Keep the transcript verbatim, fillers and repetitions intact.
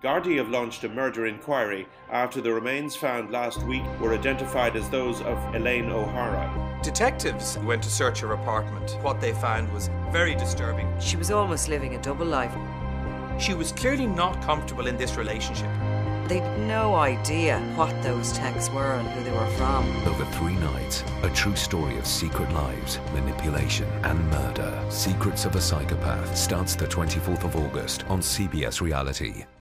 Gardaí have launched a murder inquiry after the remains found last week were identified as those of Elaine O'Hara. Detectives went to search her apartment. What they found was very disturbing. She was almost living a double life. She was clearly not comfortable in this relationship. They'd no idea what those texts were and who they were from. Over three nights, a true story of secret lives, manipulation and murder. Secrets of a Psychopath starts the twenty-fourth of August on C B S Reality.